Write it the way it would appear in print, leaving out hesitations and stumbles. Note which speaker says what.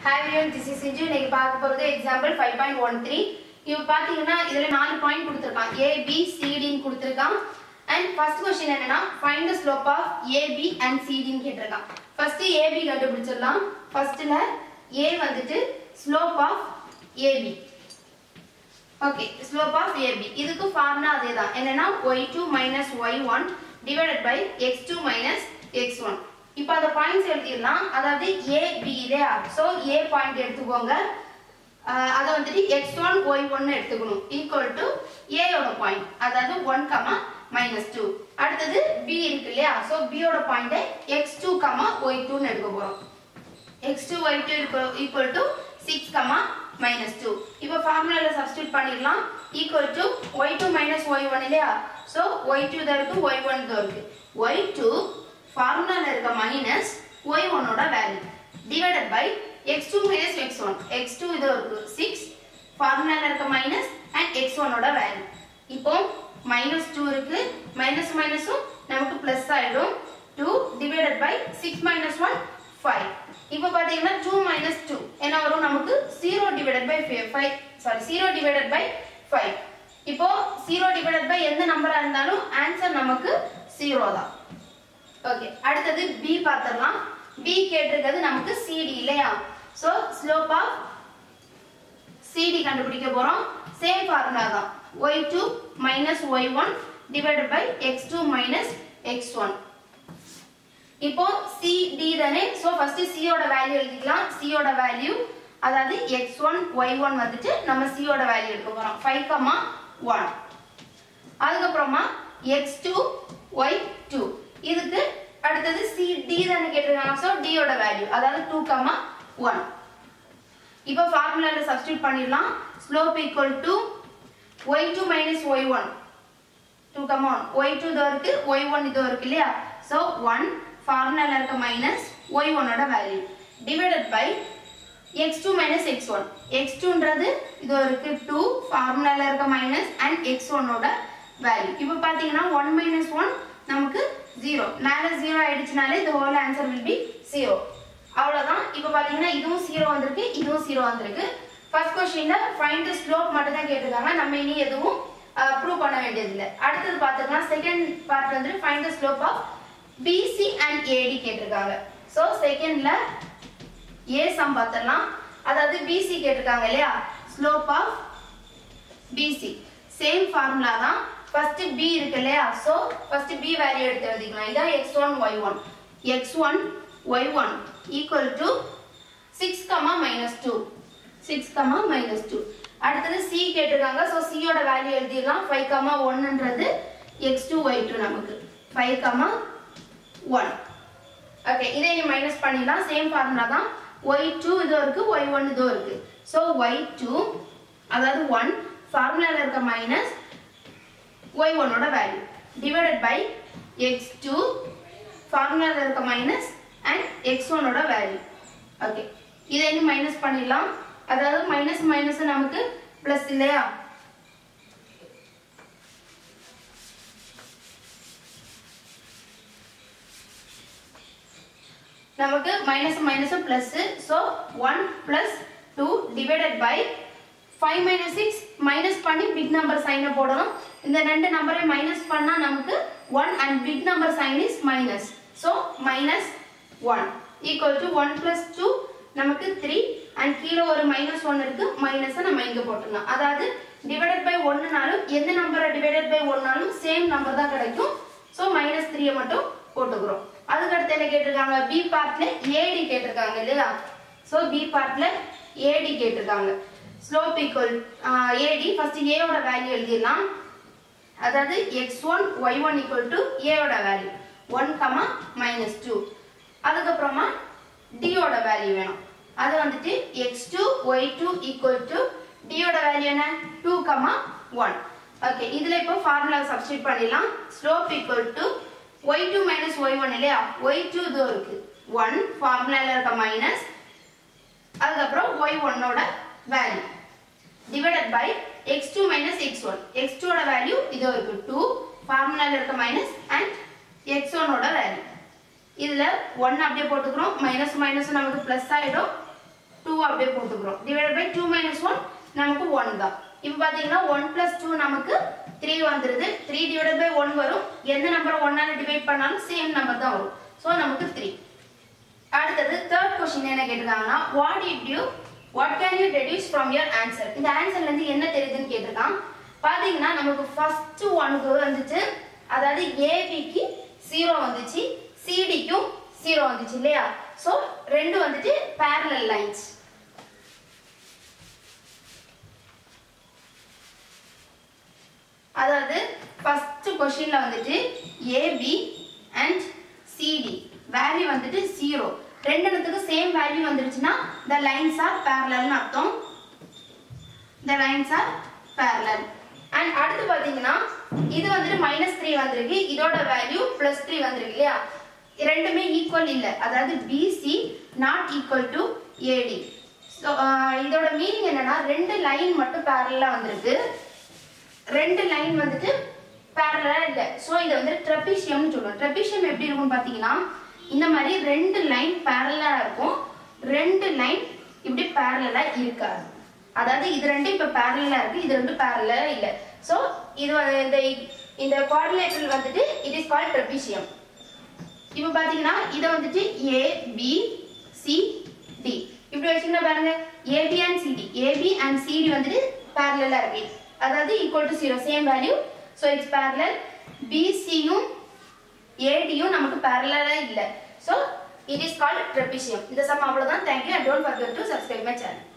Speaker 1: Hi everyone, this is Sinju. இன்னைக்கு பார்க்க போறது example 5.13. இப்போ பாத்தீங்கன்னா இதுல 4 பாயிண்ட் கொடுத்திருக்கான். A, B, C, D ன்னு கொடுத்திருக்கான். And first question என்னன்னா find the slope of AB and CD ன்னு கேட்டிருக்கான். First AB கண்டுபிடிச்சிடலாம். Firstல A வந்துட்டு slope of AB. Okay, slope of AB. இதுக்கு ஃபார்முலா அதேதான். என்னன்னா y2 minus y1 divided by x2 minus x1. இப்போ அந்த பாயிண்ட்ஸ் எழுதிடலாம். அதாவது A B இல்லையா? சோ A பாயிண்ட் எடுத்துக்கோங்க. அத வந்துட்டு x1 y1 எடுத்துக்கணும். ஈக்குவல் டு A யோட பாயிண்ட். அதாவது 1, -2. அடுத்தது B இருக்கு இல்லையா? சோ B யோட பாயிண்ட் x2, y2 ன்னு எடுக்க போறோம். x2 y2 equal to 6, -2. இப்போ ஃபார்முலால சப்ஸ்டிட்யூட் பண்ணிடலாம். ஈக்குவல் டு y2 y1 இல்லையா? சோ y2 தான் இருக்கு, y1 தான் இருக்கு. y2 ஃபார்முலால இருக்க மைனஸ் y1 ஓட value divided by x2 x1. x2 இது இருக்கு 6, ஃபார்முலால இருக்க மைனஸ் and x1 ஓட வேல்யூ. இப்போ -2 இருக்கு, மைனஸ் மைனஸும் நமக்கு பிளஸ் ஆயிடும். 2 டிவைடட் பை 6 - 1 5. இப்போ பாத்தீங்கன்னா 2 - 2 என்ன வரும் நமக்கு 0 டிவைடட் பை 5. இப்போ 0 டிவைடட் பை எந்த நம்பரா இருந்தாலும் ஆன்சர் நமக்கு 0 தான். ஓகே, அடுத்தது B பார்த்தறலாம். B கேட்டிருக்கிறது நமக்கு CD இல்லையா? சோ ஸ்லோப் ஆஃப் CD கண்டுபிடிக்க போறோம். சேம் ஃபார்முலா தான். y2 y1 divided by x2 x1. இப்போ CD தானே. சோ ஃபர்ஸ்ட் C யோட வேல்யூ எழுதிக்கலாம். C யோட வேல்யூ அதாவது x1 y1 வந்துட்டு நம்ம C யோட வேல்யூ எடுக்க போறோம். 5, 1. அதுக்கு அப்புறமா x2 y2. இதுக்கு அடுத்தது CD தான கேட்டிருக்காங்க. சோ D யோட வேல்யூ அதாவது 2, 1. இப்போ ஃபார்முலால சப்ஸ்டிட்யூட் பண்ணிடலாம். Slope equal to y2 y1. 2, 1. y2 இதோ இருக்கு, y1 இதோ இருக்கு இல்லையா? சோ 1 ஃபார்முலால இருக்க மைனஸ் y1 ஓட value divided by x2 x1. x2ன்றது இதோ இருக்கு 2, ஃபார்முலால இருக்க மைனஸ் and x1 ஓட வேல்யூ. இப்போ பாத்தீங்கன்னா 1 - 1 நமக்கு 0. மேல 0 ஆயிடுச்சுனாலே the whole answer will be 0. அவ்வளவுதான். இப்போ பாத்தீங்கன்னா இதுவும் 0 வந்திருக்கு, இதுவும் 0 வந்திருக்கு. ஃபர்ஸ்ட் क्वेश्चनல find the slope மட்டும் தான் கேட்டிருக்காங்க. நம்ம இனி எதுவும் ப்ரூவ் பண்ண வேண்டியது இல்ல. அடுத்து பாத்தீங்கன்னா செகண்ட் பார்ட் வந்து find the slope of BC and AD கேட்டிருக்காங்க. சோ செகண்ட்ல A சம் பார்த்தறலாம். அதாவது BC கேட்டிருக்காங்க இல்லையா? Slope of BC same formula தான். ஃபர்ஸ்ட் B இருக்கு இல்லையா? சோ ஃபர்ஸ்ட் B வேல்யூ எடுத்து எழுதிக்கலாம். இதான் x1 y1. x1 y1 equal to 6, -2. 6, -2. அடுத்து C கேட்டிருக்காங்க. சோ C யோட வேல்யூ எழுதிடலாம். 5, 1ன்றது x2 y2 நமக்கு 5, 1. ஓகே, இதை நீ மைனஸ் பண்ணிடலாம். சேம் ஃபார்முலா தான். y2 இதோ இருக்கு, y1 இதோ இருக்கு. சோ y2 அதாவது 1 ஃபார்முலால இருக்க மைனஸ் y1 ஓட வேல்யூ டிவைடட் பை x2 ஃபார்முலால இருக்க மைனஸ் and x1 ஓட வேல்யூ. ஓகே, இதை நீ மைனஸ் பண்ணிடலாம். அதாவது மைனஸ் நமக்கு பிளஸ் இல்லையா? நமக்கு minus plus. So 1 + 2 divided by 5 - 6 minus பண்ணி பிக் நம்பர் சைனை போடணும். இந்த ரெண்டு நம்பரை மைனஸ் பண்ணா நமக்கு 1 and big number sign is minus. So -1 equal to 1 + 2 நமக்கு 3 and கீழ ஒரு -1 இருக்கு. மைனஸை நம்ம இங்க போட்டுடலாம். அதாவது டிவைடட் பை 1னாலும் எந்த நம்பரை டிவைடட் பை 1னாலும் சேம் நம்பர் தான் கிடைக்கும். சோ -3 மட்டும் போட்டுக்கிறோம். அதுக்கு அடுத்து என்ன கேட்டிருக்காங்க? B பார்ட்ல AD கேட்டிருக்காங்க இல்லையா? சோ B பார்ட்ல AD கேட்டிருக்காங்க. Slope equal AD first A யோட வேல்யூ எழுதிடலாம். அதாவது x1 y1 equal to A யோட வேல்யூ 1, -2. அதுக்கு அப்புறமா D யோட வேல்யூ வேணும். அது வந்துட்டு x2 y2 equal to D யோட வேல்யூ என்ன? 2, 1. ஓகே, இதுல இப்போ ஃபார்முலா சப்ஸ்டிட்யூட் பண்ணிடலாம். Slope equal to y2 y1 இல்லையா? y2 இதோ இருக்கு 1, ஃபார்முலால இருக்க மைனஸ் அதுக்கு அப்புறம் y1 ஓட value divided by x2 x1. x2 ஓட வேல்யூ இதோ இருக்கு 2, ஃபார்முலால இருக்க மைனஸ் and x1 ஓட வேல்யூ. இதுல 1 அப்படியே போட்டுக்கிறோம். மைனஸ் நமக்கு பிளஸ் ஆயிடும். 2 அப்படியே போட்டுக்கிறோம். டிவைடட் பை 2 minus 1 நமக்கு 1 தான். இப்போ பாத்தீங்கன்னா 1 plus 2 நமக்கு 3 வந்துருது. 3 divided by 1 வரும். எந்த நம்பரை 1 ஆல டிவைட் பண்ணாலும் சேம் நம்பர் தான் வரும். சோ நமக்கு 3. அடுத்தது third question என்ன கேட்டிருக்காங்கன்னா what can you deduce from your answer? இந்த ஆன்சர்ல இருந்து என்ன தெரியுதுன்னு கேட்டிருக்கான். பாத்தீங்கன்னா நமக்கு ஃபர்ஸ்ட் ஒன்க்கு வந்துச்சு, அதாவது AB க்கு 0 வந்துச்சு, CD க்கு 0 வந்துச்சு இல்லையா? சோ ரெண்டு வந்துட்டு parallel lines. அதாவது ஃபர்ஸ்ட் क्वेश्चनல வந்துட்டு AB and CD வேல்யூ வந்துட்டு 0. ரெண்டுத்துக்கு சேம் வேல்யூ வந்துருச்சுனா the lines are parallel னு அர்த்தம். the lines are parallel. and அடுத்து பாத்தீங்கன்னா இது வந்துட்டு -3 வந்திருக்கு, இதோட வேல்யூ +3 வந்திருக்கு இல்லையா? ரெண்டுமே ஈக்குவல் இல்ல, அதாவது BC not equal to AD. சோ இதோட மீனிங் என்னன்னா ரெண்டு லைன் மட்டும் parallel வந்திருக்கு, ரெண்டு லைன் வந்துட்டு parallel இல்ல. சோ இது வந்து trapezium னு சொல்றோம். trapezium எப்படி இருக்கும் பாத்தீங்கன்னா இந்த மாதிரி ரெண்டு லைன் parallel இருக்கும், ரெண்டு லைன் இப்படி parallel இருக்காது. அதாவது இது ரெண்டு இப்ப parallel இருக்கு, இது ரெண்டு parallel இல்ல. சோ இது இந்த quadrilateral வந்துட்டு it is called trapezium. இப்போ பாத்தீங்கன்னா இத வந்துட்டு A B C D இப்படி வச்சிருந்தா பாருங்க, AB and CD வந்துட்டு parallel இருக்கு, அதாவது equal to 0 same value. so it's parallel. BC யும் AD யும் நமக்கு parallel இல்ல. so it is called trapezium. இந்த சம் அவ்வளவுதான். thank you and don't forget to subscribe my channel.